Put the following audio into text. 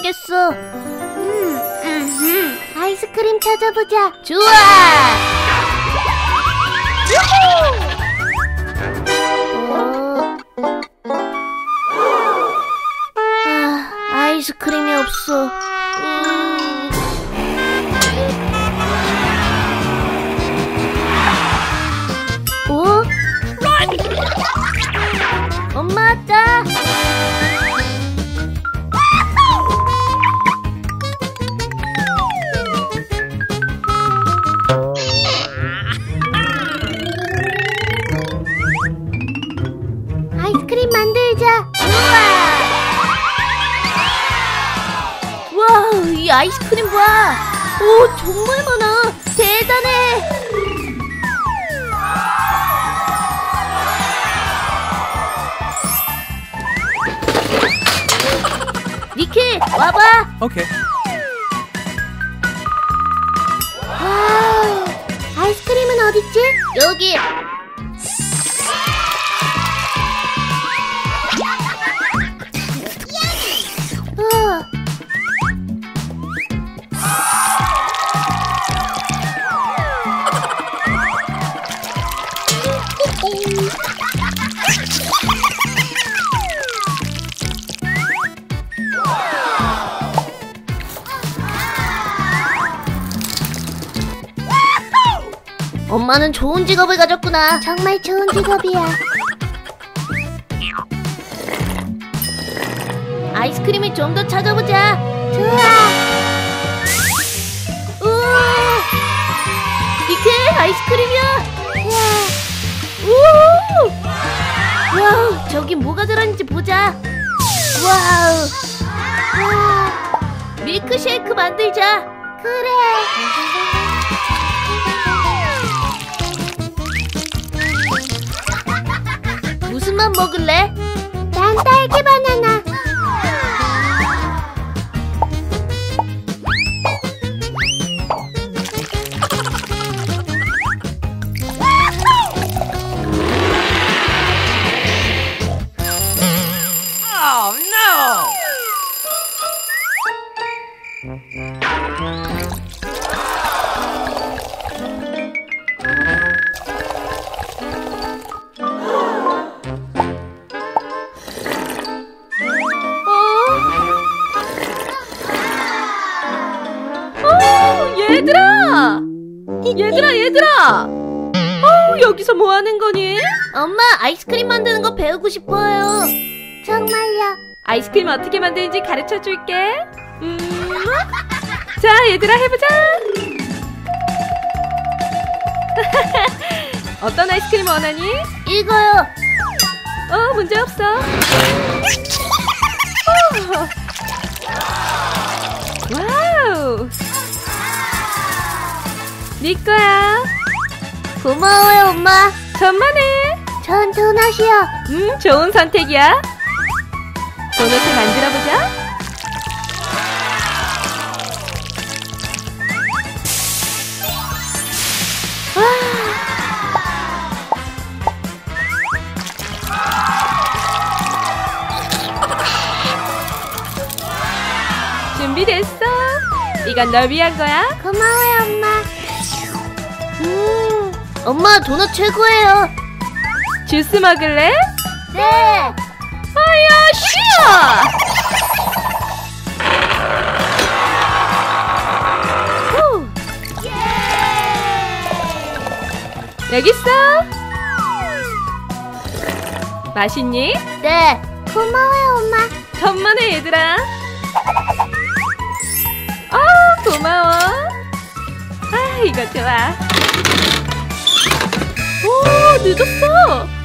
찾아봐야겠어. 아이스크림 찾아보자. 좋아. 아이스크림이 없어. 엄마 왔다. 아이스크림 만들자. 우와. 와, 이 아이스크림 봐. 오, 정말 많아. 대단해. 니키, 와봐. 오케이. 와우, 아이스크림은 어딨지? 여기. 엄마는 좋은 직업을 가졌구나. 정말 좋은 직업이야. 아이스크림을 좀 더 찾아보자. 좋아. 우와, 니케, 아이스크림이야. 우와. 와우, 저기 뭐가 들어있는지 보자. 와우. 밀크쉐이크 만들자. 그래. 무슨 맛 먹을래? 난 딸기 바나나. Oh no! 얘들아! 여기서 뭐 하는 거니? 엄마, 아이스크림 만드는 거 배우고 싶어요. 정말요? 아이스크림 어떻게 만드는지 가르쳐 줄게. 자, 얘들아, 해보자. 어떤 아이스크림 원하니? 이거요. 문제 없어. 와우! 네 거야. 고마워요, 엄마. 천만에. 전 도넛이요. 좋은 선택이야. 도넛을 만들어보자. 와. 준비됐어. 이건 널 위한 거야. 고마워요, 엄마. 엄마, 도넛 최고예요. 주스 먹을래? 네. 아야, 쉬어! 여기 있어. 맛있니? 네. 고마워요, 엄마. 천만에, 얘들아. 고마워. 이거 좋아. 늦었어.